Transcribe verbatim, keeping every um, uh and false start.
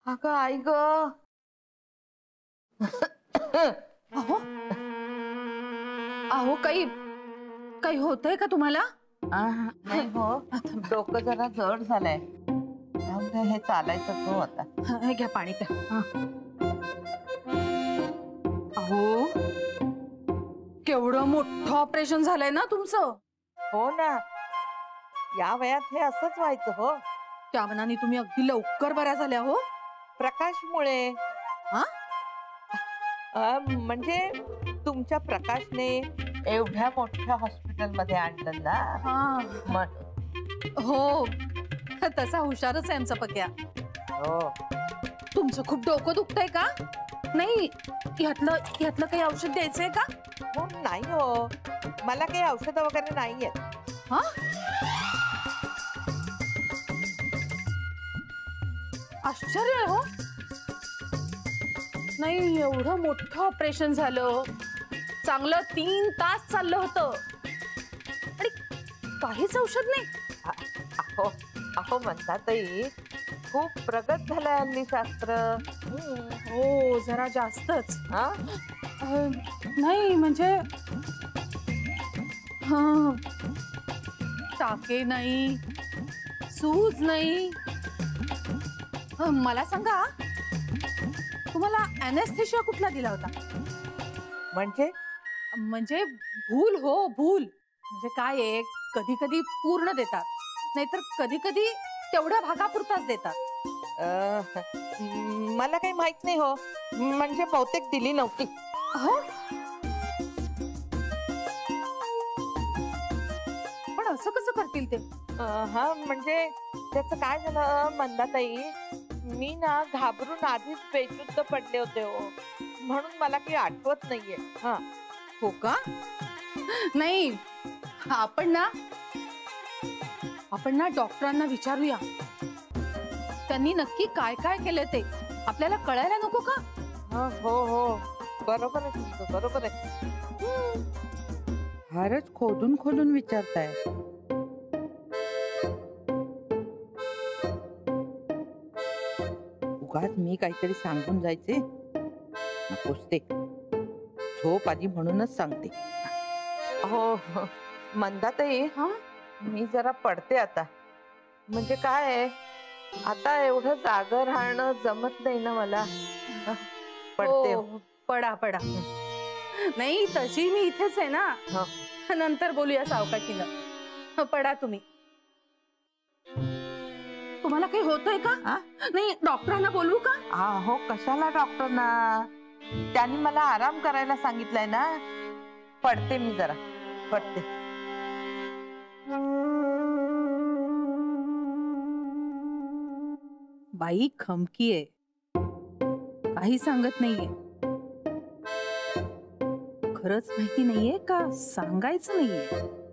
अगं आई ग. अहो अहो काही काही होतंय का तुम्हाला? नाही हो, डोकं जरा जड झालंय. हे चालायचं हो आता. हे घ्या पाणी प्या. अहो केवढं मोठं ऑपरेशन झालंय ना तुमचं. हो ना, या वयात हे असंच व्हायचं हो. त्या मनाने तुम्ही अगदी लवकर बऱ्या झाल्या हो. प्रकाशमुळे. हा म्हणजे तुमच्या प्रकाशने एवढ्या मोठ्या हॉस्पिटलमध्ये आणलं ना. हा हो, तसा हुशारच आहे आमचा पक्या. हो. तुमचं खूप डोकं दुखतंय का? नाही यातलं यातलं काही औषध द्यायचंय का? हो नाही हो, मला काही औषध वगैरे नाहीये. हा आश्चर्य आहे हो. नाही एवढं मोठं ऑपरेशन झालं, चांगलं तीन तास चाललं होतं आणि काहीच औषध नाही. अहो अहो म्हणतातही खूप प्रगत झालंय हल्ली शास्त्र. हो जरा जास्तच. हा नाही म्हणजे हा टाके नाही, सूज नाही. मला सांगा तुम्हाला अॅनेस्थेशिया कुठला दिला होता? म्हणजे म्हणजे भूल हो भूल. म्हणजे काय आहे, कधी कधी पूर्ण देतात, नाहीतर कधी कधी तेवढ्या भागापुरताच देतात. मला काही माहित नाही हो, म्हणजे बहुतेक दिली नव्हती. हो पण असं कसं करतील ते? हा म्हणजे त्याचं काय झालं मंदाताई, मी ना घाबरून आधीच बेशुद्ध पडले होते हो, म्हणून मला काही आठवत नाहीये. हा हो का? नाही आपण ना आपण ना डॉक्टरांना विचारूया, त्यांनी नक्की काय काय केलं ते आपल्याला कळायला नको का? हो हो बरोबर आहे तुमचं, बरोबर आहे. फारच खोदून खोदून विचारताय. उगाच मी काहीतरी सांगून जायचे नकोस ते. झोप आधी म्हणूनच सांगते. हो मंदाताई, मी जरा पडते आता. म्हणजे काय आहे, आता एवढं जागं राहणं जमत नाही ना मला. पडते. हो, पडा पडा. नाही तशी मी इथेच आहे ना. नंतर बोलूया सावकाशीनं. पडा तुम्ही. तुम्हाला काही होतंय का? नाही डॉक्टरांना बोलवू का? हो कशाला डॉक्टरना, त्यांनी मला आराम करायला सांगितलंय ना. पडते मी जरा, पडते. बाई खमकी आहे, काही सांगत नाहीये. खरंच माहिती नाहीये का सांगायचं नाहीये?